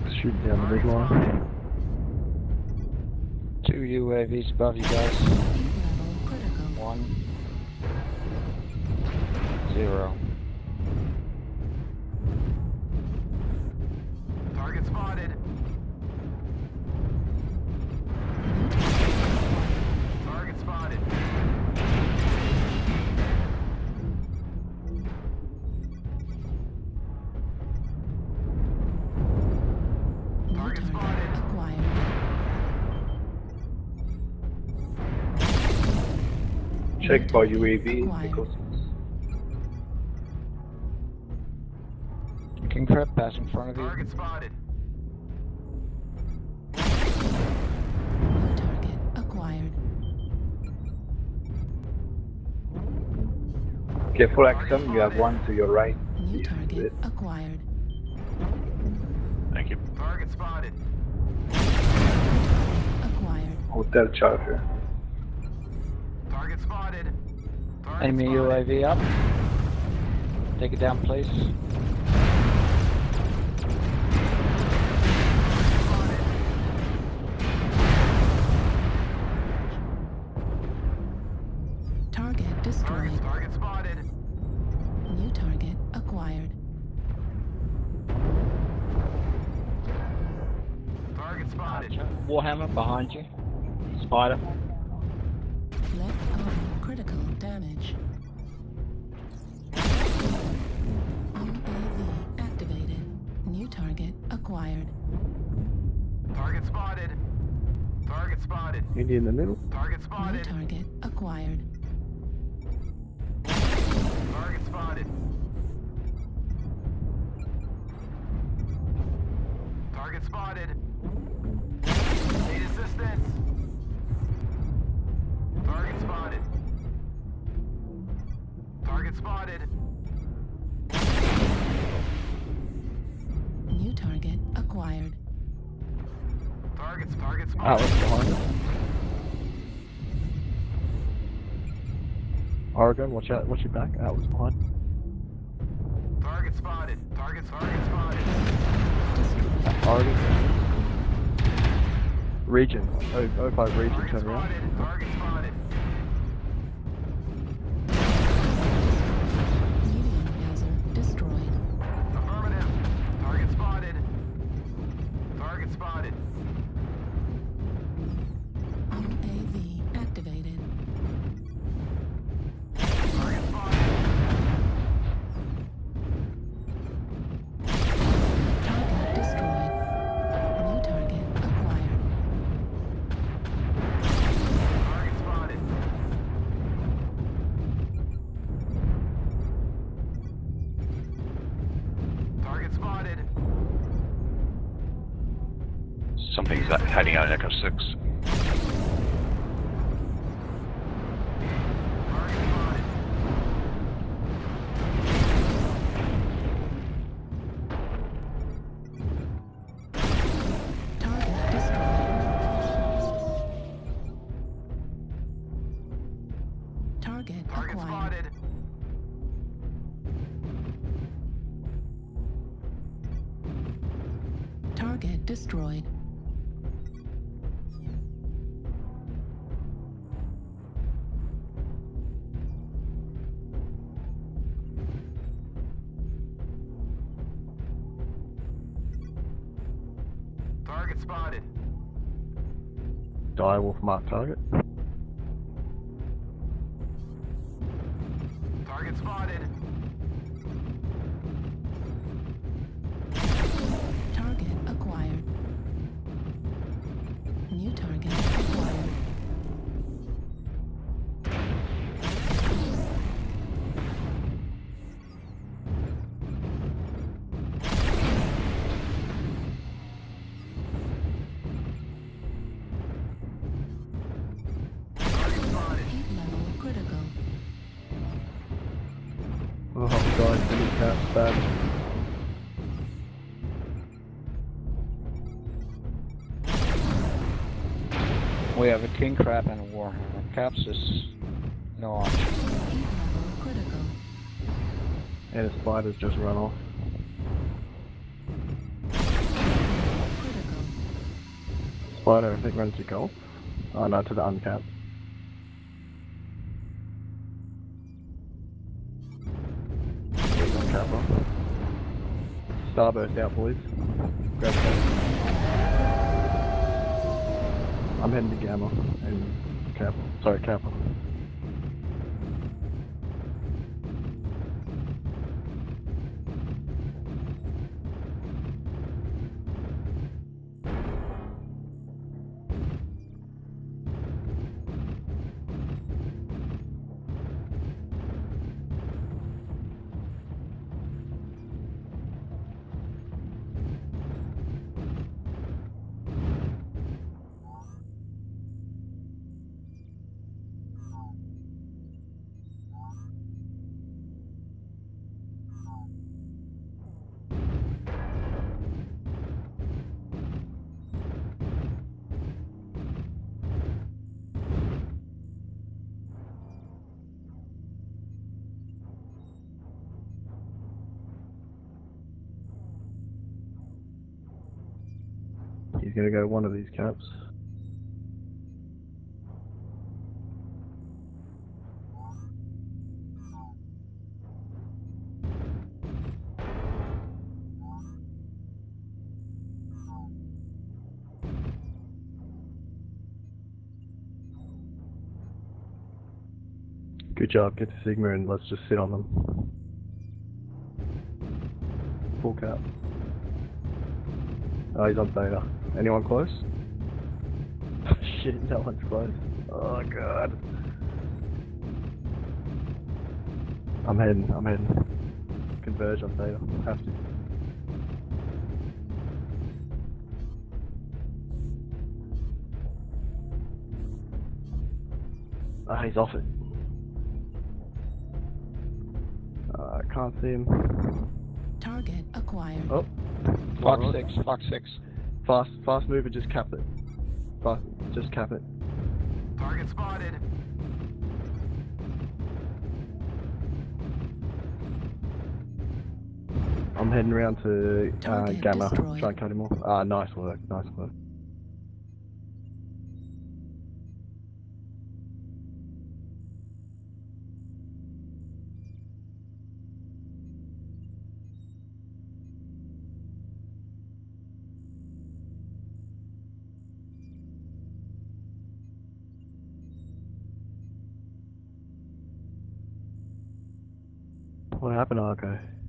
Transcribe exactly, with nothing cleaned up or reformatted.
six shooting down the midline. Two U A Vs above you guys. One. Zero. Target spotted. Target spotted. Target spotted. Acquired. Check for U A V. Acquired. King crab pass in front of you. Target spotted. New target acquired. Careful, Axum. You have one to your right. New Yes, target it. acquired. Thank you. Target spotted. Acquired. Hotel Charger. Target spotted. Target Enemy spotted. U A V up. Take it down, please. Target destroyed. Target, target spotted. New target acquired. Target spotted. Warhammer behind you. Spider. Left arm critical damage. U A V activated. New target acquired. Target spotted. Target spotted. Indy in the middle. Target New spotted. target acquired. Target spotted. Target spotted. Need assistance. Target spotted. Target spotted. New target acquired. Targets, target spotted. Atlas behind us. Oregon, watch out, watch your back. Atlas behind. Target spotted. Target, target spotted. Destroyed. Oregon. Region. Oh, oh five region, Target turn around. spotted. Target spotted. Medium hazard destroyed. Affirmative. Target spotted. Target spotted. U A V activated. Target spotted. Target destroyed. New target acquired. Target spotted. Target spotted. Something's hiding out in Echo six. Target spotted. Target destroyed. Target Target acquired. spotted. Target destroyed. Target spotted. Direwolf mark target. Target spotted. Target acquired. New target acquired. Target spotted. Heat level critical. Oh, guys, the new cap's bad. We have a king crab and a warhammer. Caps is no option. Heat level critical. And his spider's just run off. Well, I think runs to goal. Oh no, to the uncapped. Uncap. Starburst out, boys. Grab that. I'm heading to Gamma and Kappa. Sorry, Kappa. He's gonna go one of these caps. Good job, get to Sigma and let's just sit on them. Full cap. Oh, he's on Theta. Anyone close? Shit, no one's close. Oh god. I'm heading, I'm heading. Converge on Theta. Have to. Ah, he's off it. Uh, I can't see him. Target acquired. Oh. Fox Alright. six, Fox six. Fast, fast mover, just cap it. Fast, just cap it. Target spotted. I'm heading around to uh, Target Gamma. destroyed. Try and cut him off. Ah, nice work, nice work. What happened, Arco?